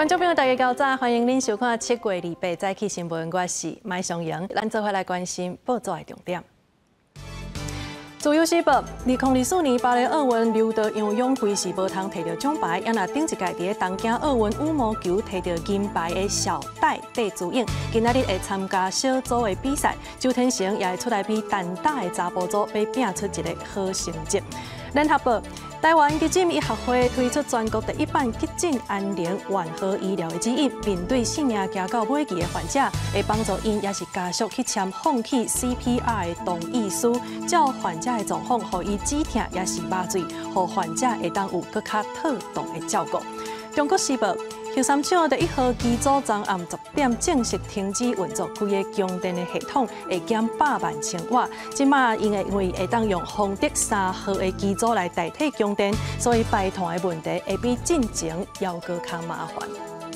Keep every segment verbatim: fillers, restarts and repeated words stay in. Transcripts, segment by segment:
观众朋友，大家早早，欢迎您收看七月二八早起新闻，我是麦尚莹，咱做伙来关心报纸的重点。自由时报，二零二四年巴黎奥运刘德杨勇规时无通摕到奖牌，也若顶一届伫东京奥运羽毛球摕到金牌的小戴戴资颖，今仔日会参加小组的比赛，周天成也会出来比单打的查甫组，要拼出一个好成绩。联合报。台湾急诊医学会推出全国第一版急诊安宁缓和医疗的指引，面对性命行到尾期的患者，会帮助因也是家属去签放弃 C P R 的同意书，照患者的状况，予伊止痛也是麻醉，予患者会当有更较妥当的照顾。中国时报。休三厂第一号机组昨暗十点正式停止运作，规个供电的系统会减百万千瓦。即马因为因为会当用丰德三号的机组来代替供电，所以排碳的问题会比进前要搁较麻烦。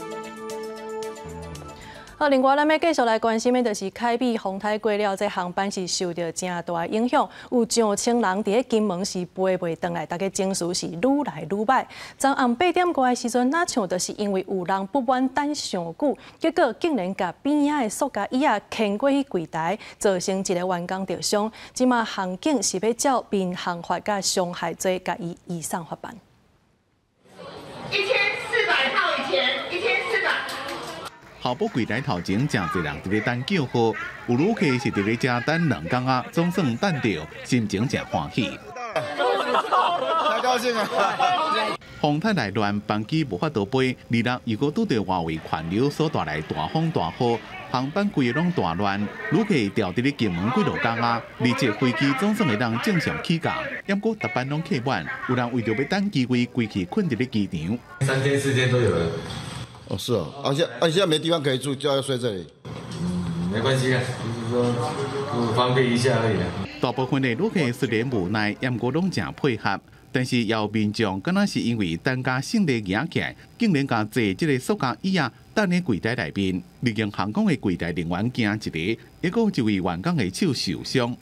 好，另外咱要继续来关心的，就是凯美丰台过了，这航班是受到真大的影响，有上千人伫金门是飞袂回来，大家情绪是愈来愈歹。昨暗八点过的时阵，哪像就是因为有人不满等上久，结果竟然甲边仔的塑胶椅啊牵过去柜台，造成一个员工受伤。即马航警是要照民航法甲伤害罪，甲伊移送法办。 一千四百套以前，一千四百。 候补柜台头前，真侪人伫咧等叫号，有旅客是伫咧遮等两天啊，总算等到，心情真欢喜。 太高兴了！ 风太来乱，班机无法度飞，二日如果拄到外围环流所带来大风大雨，航班规个拢大乱，旅客吊伫咧金门几落天啊，而且飞机总算会当正常起降，不过逐班拢客满，有人为着要等机位，规气困伫咧机场。 三天四天都有人。 哦，是哦，而且而且现在没地方可以住，就要睡这里。 嗯，没关系啊，就是说不方便一下而已啊。 大部分的旅客虽然无奈，也毋过拢真配合，但是也有民众敢若是因为等加性地硬起来，竟然甲坐这个塑胶椅啊，等喺柜台内面，利用航空的柜台人员惊一个，也有一位员工的手受伤。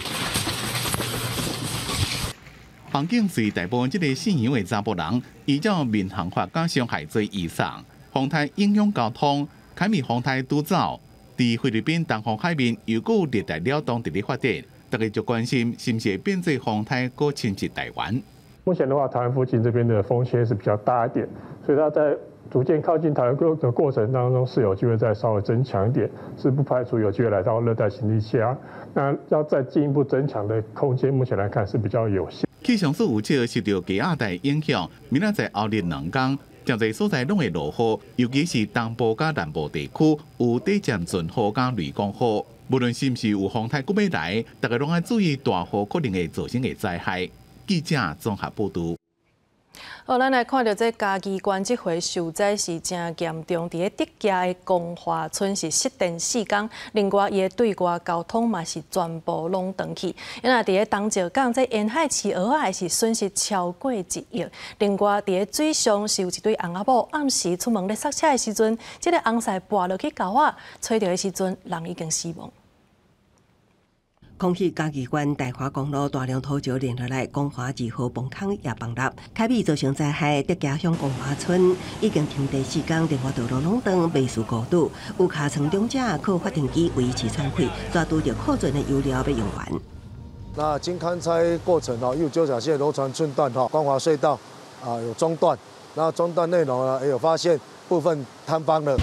航警随逮捕这个姓杨的查甫人，依照民航法甲伤害罪移送。丰台影响交通，凯美丰台拄走，伫菲律宾东方海面又有热带扰动伫咧发展，大家就关心是不是变做丰台过侵袭台湾。 目前的话，台湾附近这边的风险是比较大一点，所以它在逐渐靠近台湾的过程当中，是有机会再稍微增强一点，是不排除有机会来到热带型地气压。那要再进一步增强的空间，目前来看是比较有限。 气象署有测受到低压带影响，明仔载后日两天。真侪所在拢会落雨，尤其是东部甲南部地区有短暂阵雨甲雷公雨。无论是毋是有风台骨要来，大家拢要注意大雨可能会造成的灾害。记者综合报道。 好，咱来看到这嘉义县这回受灾是真严重，伫咧德家的光华村是失电四天，另外伊的对外交通嘛是全部拢断去。因为伫咧东石港这沿海饲蚵仔是损失超过一亿。另外伫咧水上是有一对翁仔某暗时出门咧刹车的时阵，这个翁婿跋落去沟仔，吹到的时阵人已经死亡。 空气嘉义县大华公路大量土石连落来，光华二号崩坑也崩塌，凯美造成灾害。德家乡光华村已经停地四天，电话道路拢断，未受孤堵。有卡层中者靠发电机维持喘气，抓拄着库存的油料要用完。 那经勘拆过程哦，右九甲线螺船寸断哈，光华隧道啊有中断，那中断内容呢也有发现部分坍方了。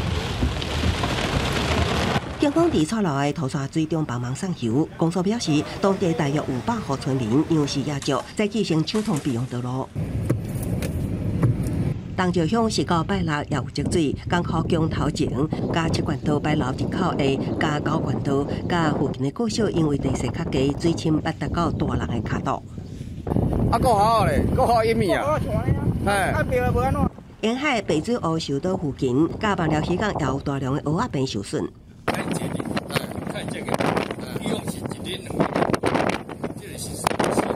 警方伫错路的土沙水中帮忙送油，公所表示，当地大约有百户村民粮食也足，再进行抢通备用道路。东石乡是到拜六也有积水，港口江头前加七管道拜六入口的加九管道，加附近的国小因为地势较低，水深八达到大人的脚肚。 啊，够好嘞，够好一米啊！哎，啊别无安怎？ 沿海北水湖受到附近，加望寮溪港也有大量的蚵仔变受损。 看这个，哎，看这个，哎，利用是一年两年，这个是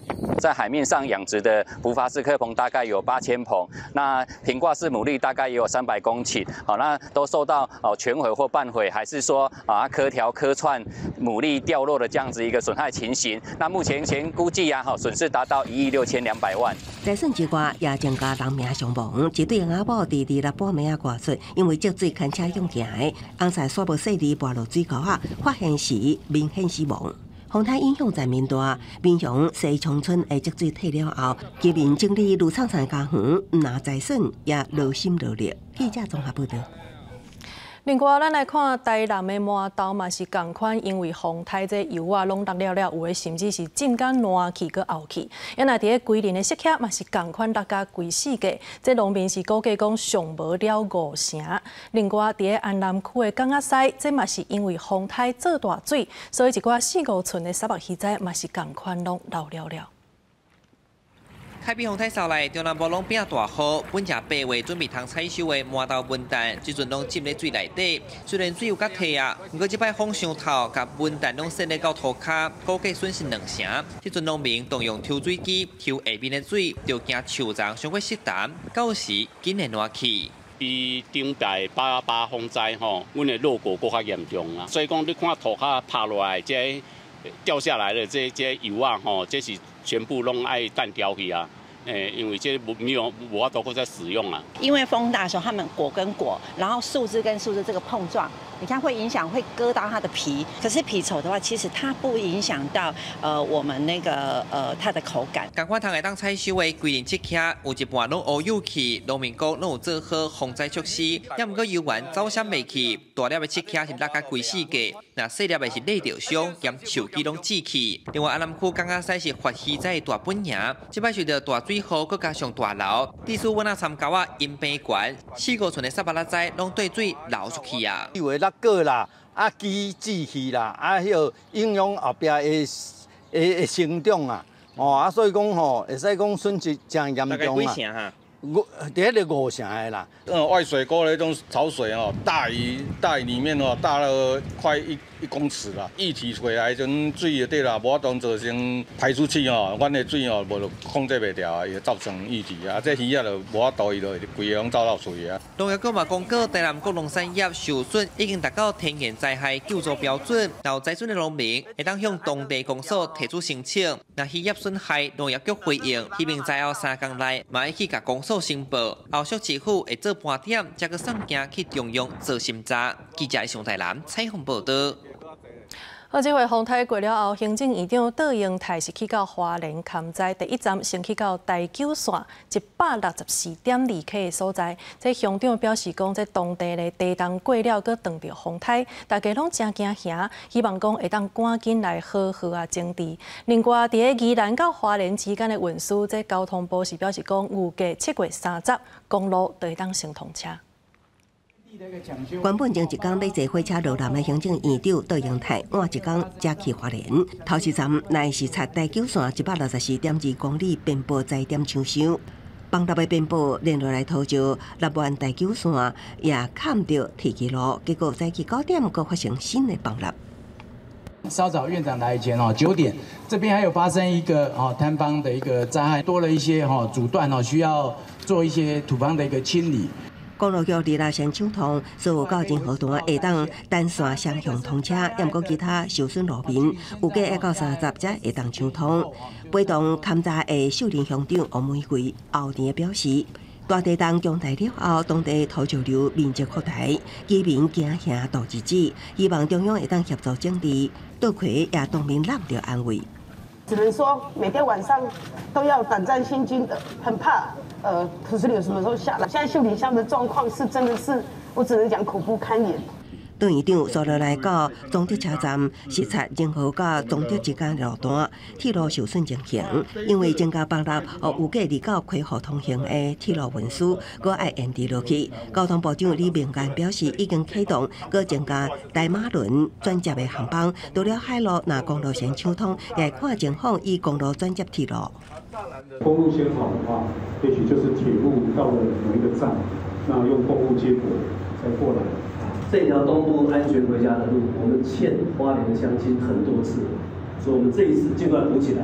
在海面上养殖的福法式蚵棚大概有八千棚，那平挂式牡蛎大概也有三百公顷，好，那都受到哦全毁或半毁，还是说啊颗条颗串牡蛎掉落的这样子一个损害情形。那目前前估计啊，哈损失达到一亿六千两百万。 在损之外，也增加人命伤亡。一对阿某伫二六半暝啊挂出，因为积水牵车涌行的，红菜煞无细粒滑落水沟啊，发现时明显死亡。风台影响在面大，民雄西昌村的积水退了后，居民整理芦草菜家园，唔拿财损，也劳心劳力。记者综合报道。 另外，咱来看台南的麻豆嘛是共款，因为风台这油啊拢落了了，有的甚至是浸甲烂去佮漚去。因那伫咧规年的石刻嘛是共款落甲规四界，这农民是估计讲上无了五成。另外，伫咧安南区的港仔西，这嘛是因为风台做大水，所以一寡四五寸的沙漠鱼仔嘛是共款拢落了了。 海边风台扫来，中南部拢变大雨，本正八月准备通采收的麻豆文旦，即阵拢浸咧水内底。虽然水有较退啊，不过即摆风上头，甲文旦拢渗咧到涂骹，估计损失两成。即阵农民动用抽水机抽下面的水，就惊树丛伤过湿淡，到时紧会烂去。 比顶代八八风灾吼，阮的落果搁较严重啊。所以讲，你看涂骹拍落来，这掉下来的这这油啊，吼，这是全部拢爱淡掉去啊。诶，因为这没有无法度再使用啊。 因为风大的时候，它们果跟果，然后树枝跟树枝这个碰撞，你看会影响，会割到它的皮。可是皮丑的话，其实它不影响到呃我们那个呃它的口感。 赶快通会当采收的规年切刻，有一半拢乌有去，农民讲拢有做好防灾措施，也毋过油源走闪袂去，大粒的切刻是落甲规世界，那细粒的是累着伤，兼手机拢锯去。另外，安南区港仔西是发鱼仔的大本营，即摆随着大水雨，佮加上大流，地处阮啊参沟啊因平悬，四五寸的沙巴拉仔拢对水流出去啊。 以为那个啦，啊机制去啦，啊迄个影响后壁的的的成长啊，哦啊，所以讲吼，会使讲损失真严重啊。大概几成哈？五，第一个五成的啦。 嗯，外水沟的那种潮水哦，大于大于里面哦，大了快一一公尺啦。液体出来阵水就对啦，无法当造成排出去哦，阮的水哦，无就控制袂了，也造成液体啊。这鱼啊就无法度伊就规个拢走漏水啊。 农业局嘛公告，台南各农产业受损已经达到天然灾害救助标准，有灾损的农民会当向当地公所提出申请。那渔业损害，农业局回应，希望在后三天内嘛要去甲公所申报，后续市府会做盘点，再个送件去中央做审查。记者上台南采访报道。 好，这回风台过了后，行政院长杜英泰是去到花莲勘灾，第一站先去到台九线一百六十四点二 K 的所在。这乡长表示讲，这当地的地动过了，佮撞到风台，大家拢真惊吓，希望讲会当赶紧来好好啊整治。另外，伫咧宜兰到花莲之间的运输，这交通部是表示讲，预计七月三十公路就会当先通车。 原本前一天要坐火车落南的行政院长杜英泰，换一天才去花莲。头一站乃是插台九线一百六十四点二公里遍布在点抢修，邦达的遍布连落来途就立完台九线也看唔到铁骑路，结果早起九点又发生新的崩塌。 稍早院长来以前哦，九点这边还有发生一个哦坍方的一个灾害，多了一些哈阻断哦，需要做一些土方的一个清理。 公路局离来先抢通，所有到任何段会当单线双向通车，也毋过其他受损路面，预计要到三十才会当抢通。陪同勘查的秀林乡长王玫瑰后年表示，大地动强大了后，当地土石流面积扩大，居民惊吓大日子，希望中央会当协助整治，多亏也当面揽着安慰。 只能说每天晚上都要胆战心惊的，很怕呃土石流什么时候下来。现在秀林乡的状况是真的是，我只能讲恐怖堪言。 杜院长所落来到中铁车站视察仁和到中铁之间路段铁路受损情形，因为增加崩塌，哦预计离到开河通行的铁路运输，搁爱延迟落去。交通部长李明干表示，已经启动，搁增加大马轮转接的航班。除了海路，那公路先抢通，也看情况以公路转接铁路。 公路先好的话，也许就是铁路到了某一个站，那用公路接驳再过来。 这条东部安全回家的路，我们欠花莲的乡亲很多次，所以我们这一次尽快补起来，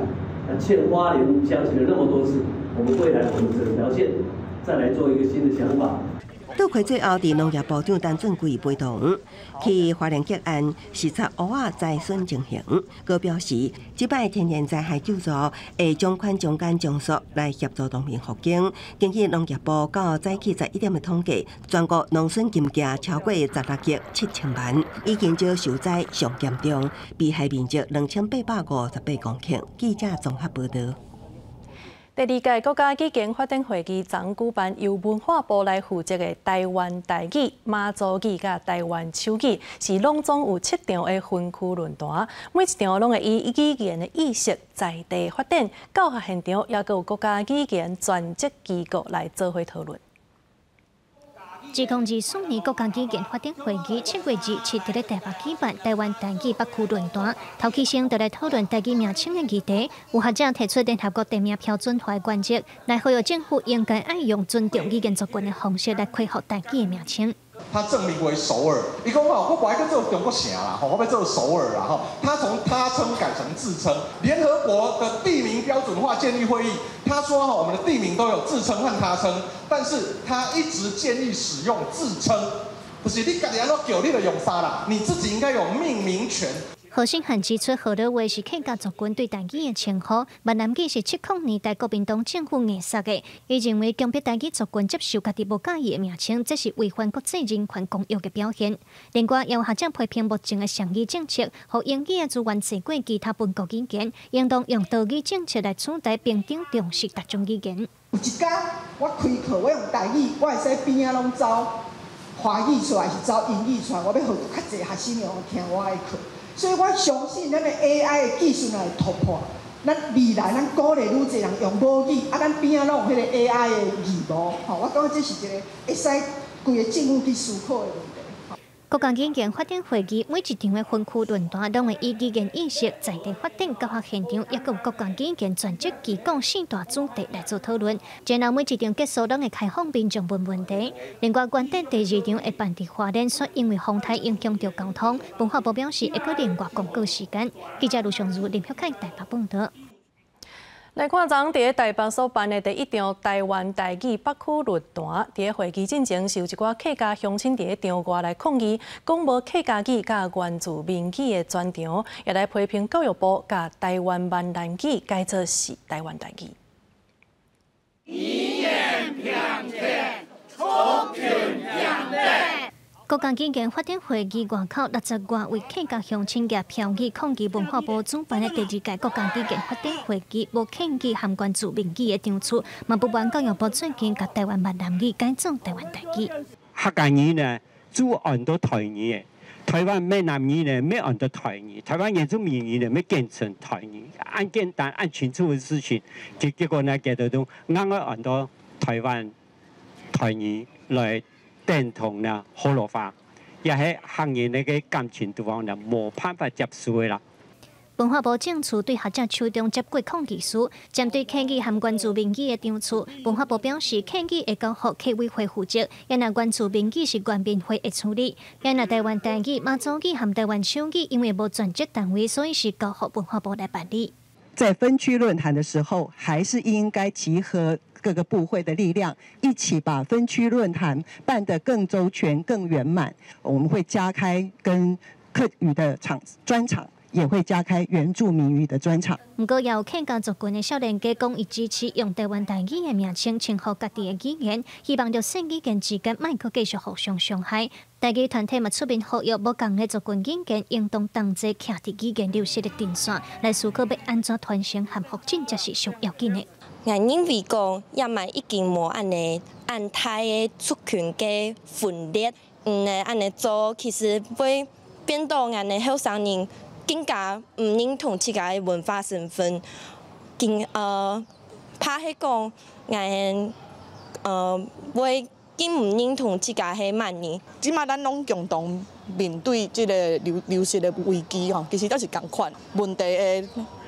欠花莲乡亲了那么多次，我们未来我们整条线再来做一个新的想法。 倒开最后，伫农业部长陈俊贵陪同去花莲吉安视察乌仔灾损情形。佮表示，即摆天然灾害救助会将款中间中速来协助农民复耕。根据农业部到早起十一点的统计，全国农损金额超过十六亿七千万，已经少受灾上严重，被害面积两千八百五十八公顷。记者综合报道。 第二届国家语言发展会议昨举办，由文化部来负责的台湾台语、马祖语甲台湾手语，是拢总有七场的分区论坛，每一场拢会以语言的意识在地发展。教学现场也有国家语言专责机构来做伙讨论。 自控制四年国家语言发展会议七月二七伫咧台北举办台湾台语北区论坛，头期先就来讨论台语名称的议题。有学者提出联合国地名标准化的原则，来呼吁政府应该爱用尊重语言族群的方式来恢复台语的名称。 他证明为首尔，伊讲吼，我本来跟做中国城啦，吼，我要做首尔啦，吼，他从他称改成自称。联合国的地名标准化建立会议，他说哈，我们的地名都有自称和他称，但是他一直建议使用自称，不是你家己安怎叫你就用啥啦，你自己应该有命名权。 何信汉指出，河洛话是客家族群对台语的称呼，闽南语是七零年代国民党政府硬塞的。伊认为强迫台语族群接受家己无介意的名称，这是违反国际人权公约的表现。另外，也有学者批评目前的双语政策，和英语的资源超过其他本国语言，应当用多语政策来取代平等重视各种语言。 有一天我开课，我用台语，我会使边仔拢走华语出来，是走英语出来，我要互较侪学生用听我的课。所以我相信咱的 A I 的技术来突破，咱未来咱鼓励愈侪人用母语，啊，咱边仔拢有迄个 A I 的字幕，吼，我感觉这是一个会使规个政府去思考的问题。 国家语言发展会议每一场的分区论坛，拢会以语言意识在地发展教学现场，也有国家语言专责机构四大主题来做讨论。然后每一场结束，拢会开放民众问问题。另外，原定第二场会办伫花莲，却因为风台影响到交通，文化部表示会搁另外公告时间。记者卢尚如、林晓凯台北报道。 来看昨伫咧台北所办的第一场台湾台语北区论坛，伫咧会议进前，是有一寡客家乡亲伫咧场外来抗议，讲无客家语甲原住民语的专场，也来批评教育部甲台湾闽南语改做是台湾台语。 以眼平天，充群养对。 国家语言发展会议外口六十外位客家乡亲业票语抗议文化部主办的第二届国家语言发展会议无客语含原住民语的场次，嘛不满教育部最近甲台湾闽南语改做台湾台语。 客家语呢，主按到台语的；台湾闽南语呢，没按到台语；台湾原住民语呢，没变成台语。按简单按清楚的事情，结结果呢，结到都啱啱按到台湾台语来。认同呢，好落法，也係行業那個感情地方呢，冇辦法接受的啦。 文化部政處對學者手中接過抗議書，針對客語含原住民語的場次，文化部表示客語會交予客委會負責，也那原住民語是原民會會處理，也那台灣台語、馬祖語含台灣手語因為無專職單位，所以是交予文化部來辦理。 在分區論壇的時候，還是應該集合各個部會的力量，一起把分區論壇辦得更周全、更圓滿。我們會加開跟客語的場專場，也會加開原住民語的專場。 不過有客家族群的少年家講，伊支持用台灣台語的名稱稱呼家己的語言，希望着新語言之間莫閣繼續互相傷害。台語團體嘛出面呼籲無共的族群語言，應當同齊徛佇語言流失的陣線，來思考要安怎傳承和復振才是上要緊的。 我認為講，也嘛已經無安尼安泰的族群嘅分裂，嗯，安尼做其實會變到我哋後生人更加唔認同自己嘅文化身份，更呃怕係講我呃會更唔認同自己係閩人。 即馬咱攏共同面對即個流流失嘅危機吼，其實都是共款問題嘅。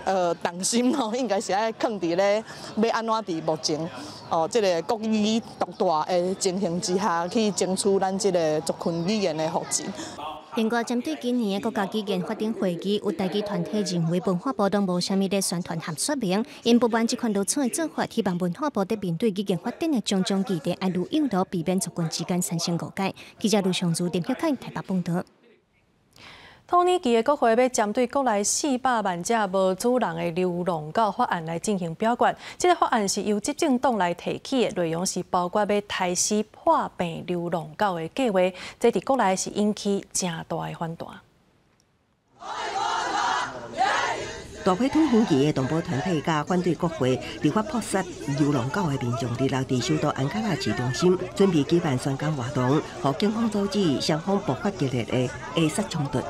呃重心吼，应该是爱放伫咧要安怎伫目前哦，这个国语独大的情形之下，去争取咱这个族群语言的发展。 另外，针对今年的国家语言法典会议，有代议团体认为文化部当无虾米咧宣传和说明，因不满这款如此的做法，希望文化部在面对语言法典的种种议题，爱如诱导，避免族群之间产生误解。记者卢尚珠、林晓凯台北报道。 同年期的国会要针对国内四百万只无主人的流浪狗法案来进行表决。这个法案是由执政党来提起的，内容是包括要开始破病流浪狗的计划。这伫国内是引起正大的反弹。 大批通行期的动保团体甲反对国会立法扑杀流浪狗的民众，日落伫首都安卡拉市中心准备举办宣讲活动，互警方阻止双方爆发激烈的殴杀冲突。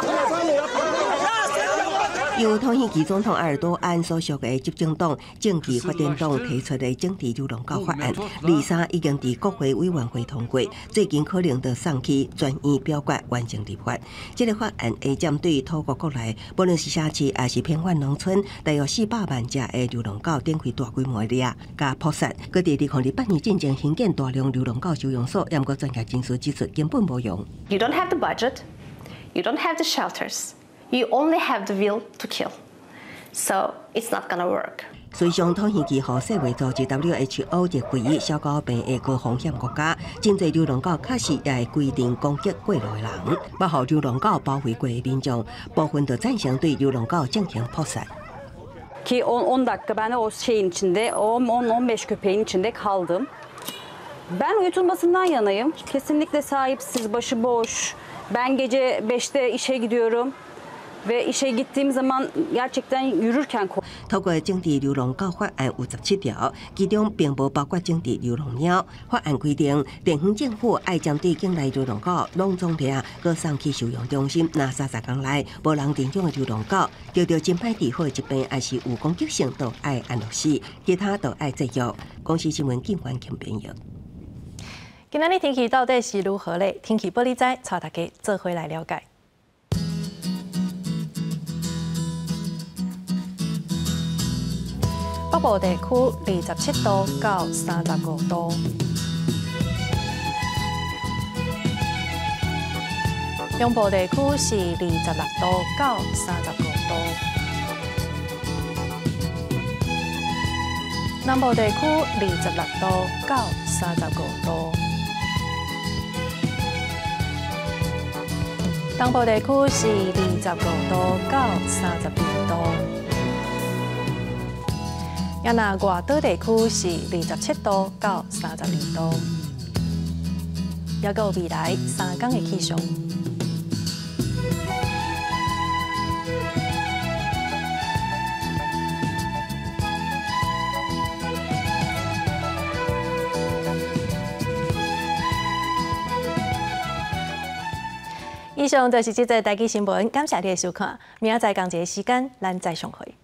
由通行期总统埃尔多安所属的执政党政治发展党提出的政治流浪狗法案，二三已经伫国会委员会通过，最近可能就送去专院表决完成立法。这个法案会针对土国国内，不论是社区还是偏远农村，大约四百万只的流浪狗展开大规模猎加扑杀。各地伫二零二八年进行兴建大量流浪狗收容所，也毋过专家人士指出根本无用。 You don't have the budget, you don't have the shelters. You only have the will to kill, so it's not gonna work. 随上通行期和世卫组织 W H O 列为小狗病的高风险国家，真侪流浪狗确实也会规定攻击过路的人，要互流浪狗保护过的民众，部分就赞成对流浪狗进行扑杀。 Ki on dakika ben de o şeyin içinde, o on on beş köpeğin içinde kaldım. Ben uyutulmasından yanayım. Kesinlikle sahipsiz, başıboş. Ben gece beşte işe gidiyorum. ve işe gittiğim zaman gerçekten yürürken 透過政治流浪狗法案有十七條，其中並無包括政治流浪貓。法案規定，地方政府愛針對境內流浪狗攏總領，佮送去收容中心。那三十天內無人領養的流浪狗，叫到真歹治好的疾病，還是有攻擊性，都愛安樂死，其他都愛制約。公視新聞警員김編佑。 今仔日天氣到底是如何呢？天氣報你知，帶大家做回來了解。 北部地區二十七度到三十五度，中部地區是二十六度到三十五度，南部地區二十六度到三十五度，東部地區是二十五度到三十二度。 也那外島地區是二十七度到三十二度，也有未來三天的氣象。以上就是這則台記新聞，感謝你的收看，明仔載同一個時間，咱再相會。